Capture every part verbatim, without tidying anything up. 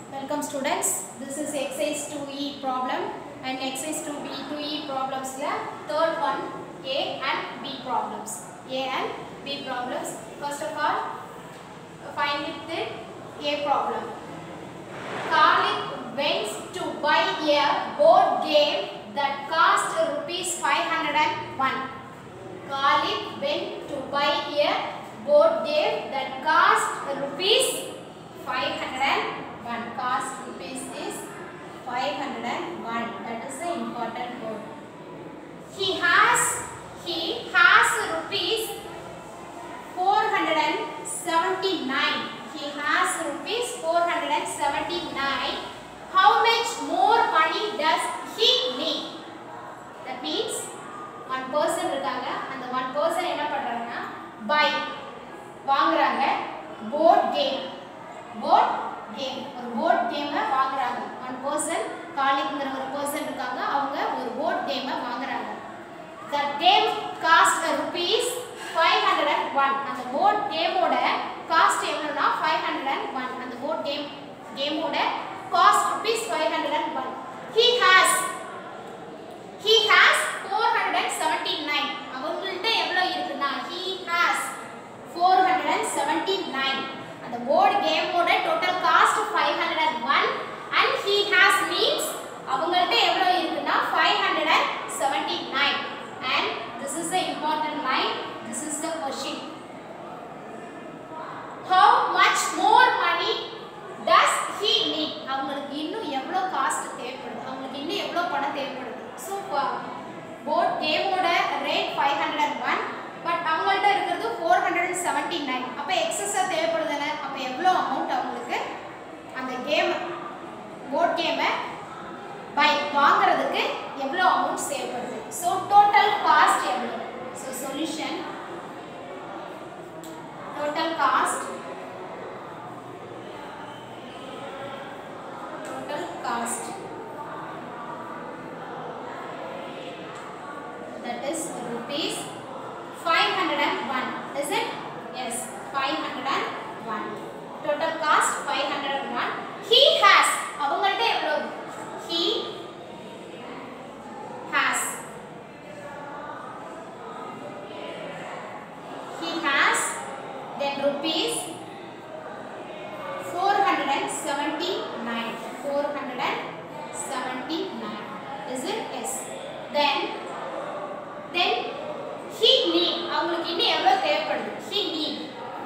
Welcome students. This is exercise two E problem and exercise two B two E problems la third one A and B problems. A and B problems. First of all, find it the A problem. Khalid went to buy a board game that cost rupees five hundred one. Khalid went to buy a board game that cost rupees five hundred one. Cost rupees is five hundred one. That is the important word. He has he has rupees four hundred seventy-nine. He has rupees four hundred seventy-nine. How much more money does he need? That means one person இருக்காங்க. அந்த one person என்ன பண்றாங்கன்னா buy வாங்குறாங்க board game. board game ஒரு board game வாங்குறாங்க. one person காலிங்கிற ஒரு person இருக்காங்க. அவங்க ஒரு board game வாங்குறாங்க. The game cost rupees five hundred one. அந்த board game ஓட cost எவ்வளவுனா five hundred one. அந்த board game game ஓட cost rupees five hundred one. He has he has four hundred seventy-nine. அவங்கள்ட்ட எவ்வளவு இருக்குன்னா he has four hundred seventy-nine. அந்த board game ஓட total cost five hundred one and he has means அவங்கள்ட்ட எவ்வளவு இருக்குன்னா five hundred seventy-nine. And this is the important line. This is the question. How much more money does he need? அவங்களுக்கு இன்னும் எவ்வளவு cost தேவைப்படுது? அவங்களுக்கு இன்னும் எவ்வளவு பணம் தேவைப்படுது? So board game ஓட rate five hundred one but அவங்கள்ட்ட இருக்குது four hundred seventy-nine. அப்ப எக்ஸஸா தேவைப்படுதுல அப்ப எவ்வளவு அமௌண்ட் அவங்களுக்கு அந்த கேம் board game பை வாங்குறதுக்கு எவ்வளவு அமௌண்ட் தேவைப்படுது? So total cost எவ்வளவு? So solution total cost total cost that is rupees five hundred one. Is it? Yes, five hundred one. Total cost five hundred one. He has அவங்கள்ட்ட எவ்வளவு? He has he has then rupees four hundred seventy-nine. four hundred seventy-nine. Is it? Yes. Then then he need அவங்களுக்கு இன்னும் எவ்வளவு தேவைப்படுது? He need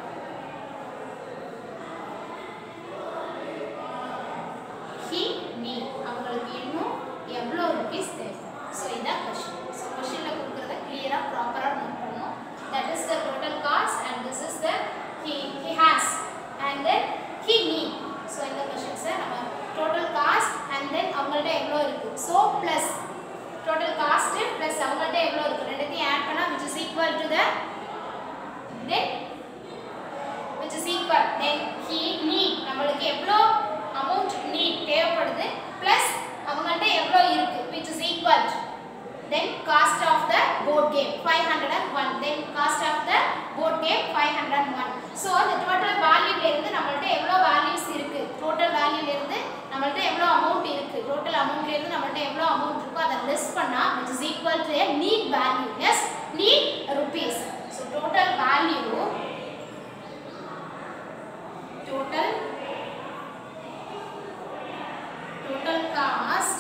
he need அவங்களுக்கு இன்னும் எவ்வளவு rupees தேவை? So இதான் question. So questionல கொடுக்கிறத clear ஆ proper ஆ நோட் பண்ணனும். That is the total cost and this is the he he has and then he need. So இந்த questions நம்ம total cost and then அவங்கள்ட்ட எவ்வளவு இருக்கு? So plus total cost plus அவங்கள்ட்ட எவ்வளவு இருக்கு? ரெண்டுத்தையும் ஆட் பண்ணா which is equal to the then which is equal then he need நம்மளுக்கு எவ்வளவு amount need தேவைப்படுது plus அவங்கள்ட்ட எவ்வளவு இருக்கு which is equal to then cost of the board game five hundred one. Then cost of the board game five hundred one. So the total value ல இருந்து நம்மள்ட்ட எவ்வளவு values இருக்கு? total value ல இருந்து நம்மள்ட்ட எவ்வளவு amount இருக்கு? total amount ல இருந்து நம்மள்ட்ட எவ்வளவு amount இருக்கோ அத less பண்ணா which is equal to a need value. Yes, need rupees. So total value total total cost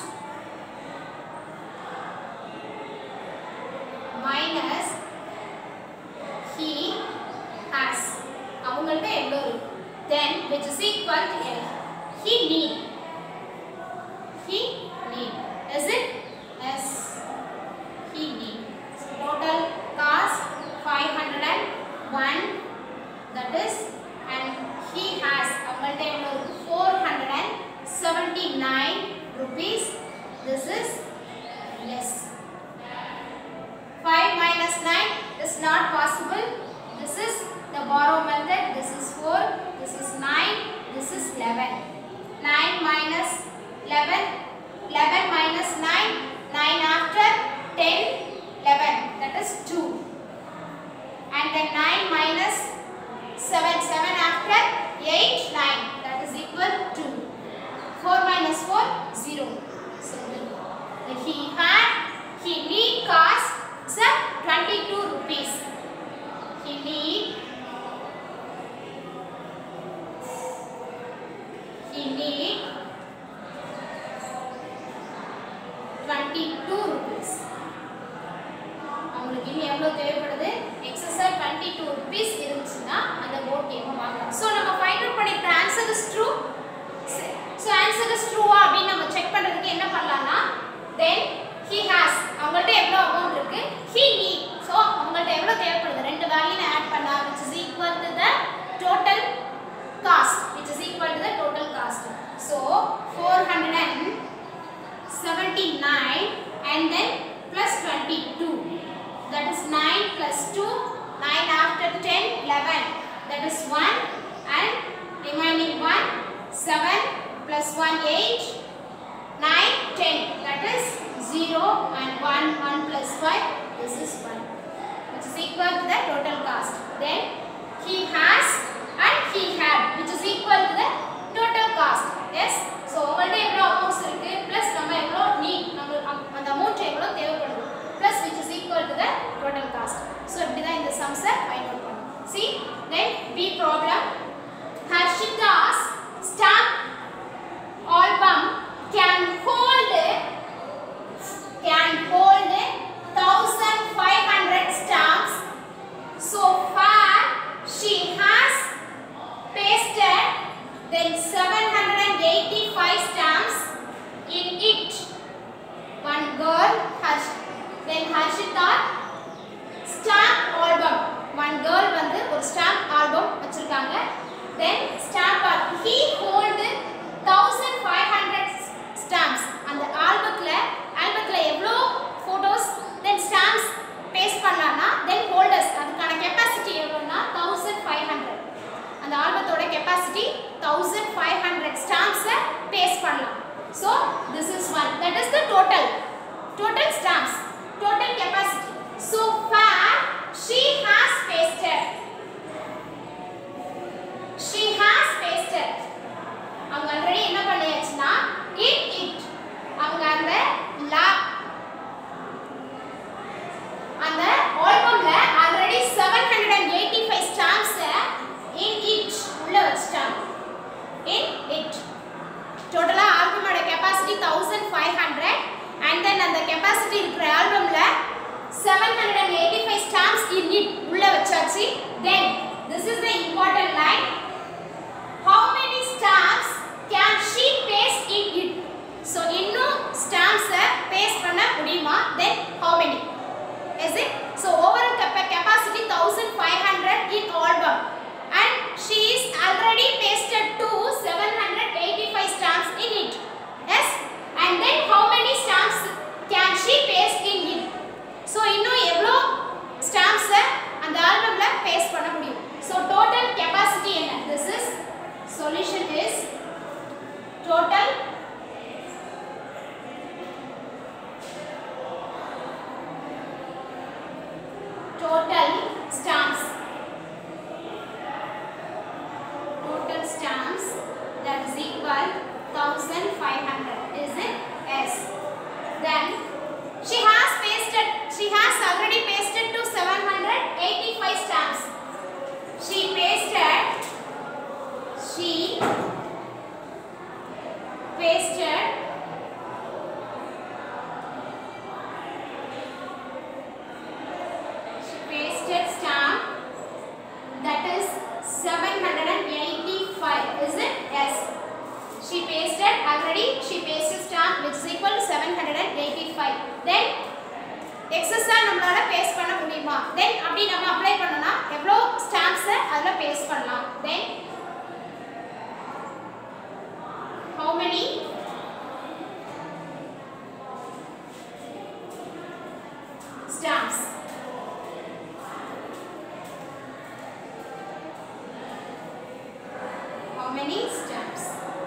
minus he has அவங்கள்ட்ட எவ்வளவு இருக்கு? Then which is equal to L. He need he need. Is it? Yes, he need. So total cost five hundred one. That is and he has அவங்கள்ட்ட எவ்வளவு இருக்கு? four hundred seventy-nine rupees. This is less. five minus nine is not possible. This is the borrow method. This is four. This is nine. This is eleven. nine minus eleven. eleven minus nine. nine after ten. eleven. That is two. And then nine minus seven. seven after eight. nine. That is equal to he need twenty-two rupees. அவங்களுக்கு இனி எவ்வளவு தேவைப்படுது எக்ஸஸா twenty-two rupees இருந்துச்சுன்னா அந்த board game வாங்கலாம். So நம்ம find out பண்ணிட்ட answer is true. So answer is ட்ரூவா அப்படி நம்ம செக் பண்றதுக்கு என்ன பண்ணலாம்னா then he has அவங்கள்ட்ட எவ்வளவு அமௌண்ட் இருக்கு he need சோ அவங்கள்ட்ட எவ்வளவு தேவைப்படுது ரெண்டு வேல்யூவை ஆட் பண்ணா which is equal to the total cost which is equal to the total cost. So four hundred seventy-nine and then plus twenty-two, that is nine plus two, nine after ten, eleven, that is one, and remaining one, seven plus one, eight, nine, ten, that is zero, and one, one plus five, this is one, which is equal to the total cost. Then he has and he had, which is equal to the total cost. Yes, so உங்கள்ட்ட எவ்வளவு amounts இருக்கு plus நம்ம எவ்வளவு need நம்ம அந்த amount எவ்வளவு தேவைப்படுது plus which is equal to the total cost. So இப்படி தான் இந்த sums find out பண்ணணும். See, then B problem. Harshita's stamp album can hold can hold one thousand five hundred stamps. So far she has pasted then seven hundred eighty-five stamps in it. One girl has then Harshita stamp album. One girl வந்து ஒரு stamp album வச்சிருக்காங்க. Then stamp he hold one thousand five hundred stamps. அந்த ஆல்பத்துல ஆல்பத்துல எவ்வளோ photos then stamps paste பண்ணலாம்னா then holders அதுக்கான capacity எவ்வளோனா one thousand five hundred. அந்த ஆல்பத்தோட capacity one thousand five hundred stamps paste பண்ணலாம். So this is one, that is the total total stamps, total capacity. So far she has pasted she has pasted அவங்க already என்ன பண்ணியாச்சுன்னா in it அவங்க அந்த லா அந்த ஆல்பம்ல already seven hundred eighty-five stamps in it உள்ள வச்சிட்டாங்க. in it டோட்டலா ஆல்பமோட capacity one thousand five hundred and then அந்த capacity இருக்கிற ஆல்பம்ல seven hundred eighty-five stamps in it உள்ள வச்சாச்சு. Then this is the important line, how many stamps can she paste in it? So இன்னும் stamps paste பண்ண முடியுமா? Then how many is it? So overall capacity one thousand five hundred in album and she is already pasted to seven hundred eighty-five stamps in it. Yes, and then how many stamps can she paste in it? So இன்னும் எவ்வளோ stamps அந்த ஆல்பம்ல paste பண்ண முடியும்? So total capacity என்ன? This is solution is total total stamps total stamps that is equal one thousand five hundred, is it? Yes. Then she has pasted she has already pasted to seven hundred eighty-five stamps. She pasted she pasted she pasted stamp that is seven hundred eighty-five, is it? Yes, she pasted already she pasted stamp which is equal to seven hundred eighty-five. Then எக்ஸஸா நம்மளால paste பண்ண முடியுமா? then அப்படி நம்ம apply பண்ணனா எவ்வளோ stamps அதுல paste பண்ணலாம்? then how many stamps how many stamps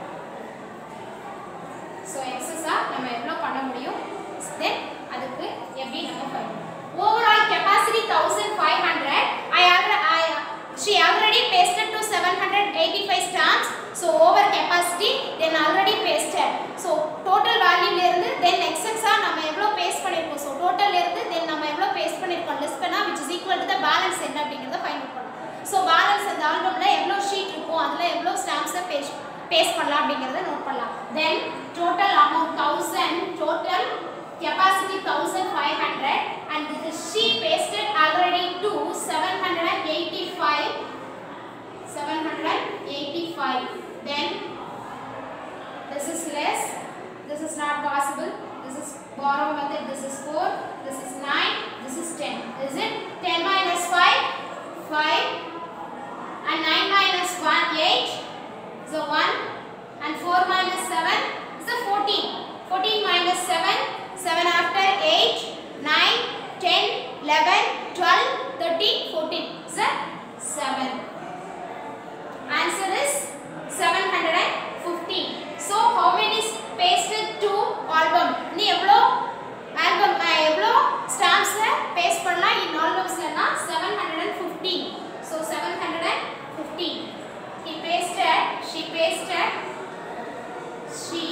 so எக்ஸஸா நம்ம எவ்வளோ பண்ண முடியும்? then அதுக்கு எப்படி நம்ம பண்ணணும்? overall capacity one thousand five hundred. I I she already pasted to seven hundred eighty-five stamps. So over capacity then already pasted. So total value ல இருந்து then excess ஆ நம்ம எவ்வளவு பேஸ்ட் பண்ணிருக்கோம்? So total ல இருந்து then நம்ம எவ்வளவு paste பண்ணிருக்கோம் less பண்ணா which is equal to the balance என்ன அப்படிங்கறத ஃபைண்ட் அவுட் பண்ணனும். So balance அந்த ஆல்பம்ல எவ்வளவு ஷீட் இருக்கும் அதுல எவ்வளவு ஸ்டாம்ப்ஸ் பேஸ்ட் பேஸ்ட் பண்ணலாம் அப்படிங்கறத நோட் பண்ணலாம். Then total amount one thousand, total capacity one thousand five hundred, and this is she pasted already to seven hundred eighty-five, seven hundred eighty-five. Then this is less, this is not possible, this is borrow method, this is four, this is nine, this is ten. Is it ten minus five? five, and nine minus one, eight, so one, and four minus seven, so fourteen. fourteen minus seven, seven after eight, nine, ten, eleven, twelve, thirteen, fourteen, so seven. Answer is seven hundred fifteen. So how many pasted to album? நீ எவ்வளோ album எவ்வளோ stamps paste பண்ணலாம் in albums லனா seven hundred fifteen. So seven hundred fifteen. He pasted, she pasted, she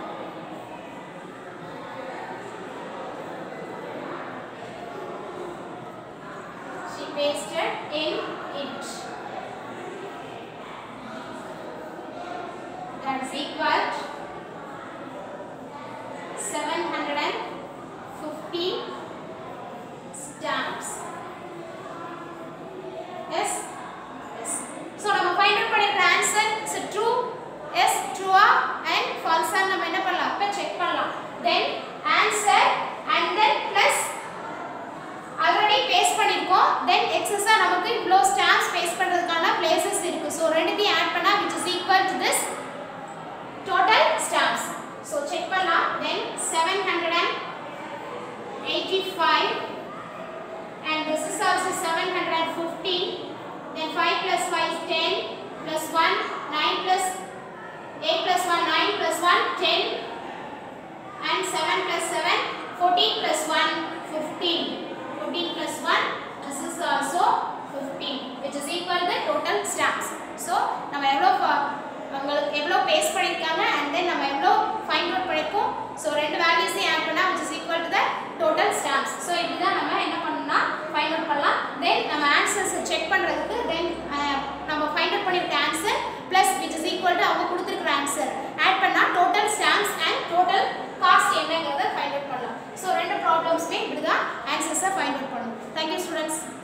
she pasted in it. That is equal to seven hundred fifty stamps. Yes? Yes. So, நம்ம find out பண்ணிருக்கிற answer is true. Yes, true and false நம்ம என்ன பண்ணலாம்? அப்ப check பண்ணலாம். Then answer and then plus already paste பண்ணிருக்கோம். Then excess நமக்கு இவ்ளோ stamps paste பண்றதுக்கான places இருக்கு. So, ரெண்டுத்தையும் add பண்ணா which is equal to this total stamps. So check பண்ணலாம். Then seven hundred eighty-five, and this is also seven hundred fifty. Then five plus five is ten, plus one, nine plus eight plus one, nine plus one, ten, and seven plus seven, fourteen plus one, fifteen. fourteen plus one, this is also fifteen, which is equal to the total stamps. So நம்ம எவ்வளவு உங்களுக்கு எவ்வளவு paste பண்ணிருக்காங்க and then நம்ம எவ்வளவு find out பண்ணிருக்கோம். So ரெண்டு வேல்யூஸையும் ஆட் பண்ணா which is equal to the total stamps. So இப்படி தான் நம்ம என்ன பண்ணனும்னா ஃபைண்ட் அவுட் பண்ணலாம். then நம்ம ஆன்சர்ஸ் செக் பண்றதுக்கு then நம்ம ஃபைண்ட் அவுட் பண்ணிருக்க answer plus which is equal to அவங்க கொடுத்திருக்கிற ஆன்சர் ஆட் பண்ணா total stamps and total cost என்னங்கறத ஃபைண்ட் அவுட் பண்ணலாம். சோ ரெண்டு ப்ராப்ளம்ஸ்மே இப்படி தான் ஆன்சர்ஸை ஃபைண்ட் அவுட் பண்ணனும். Thank you students.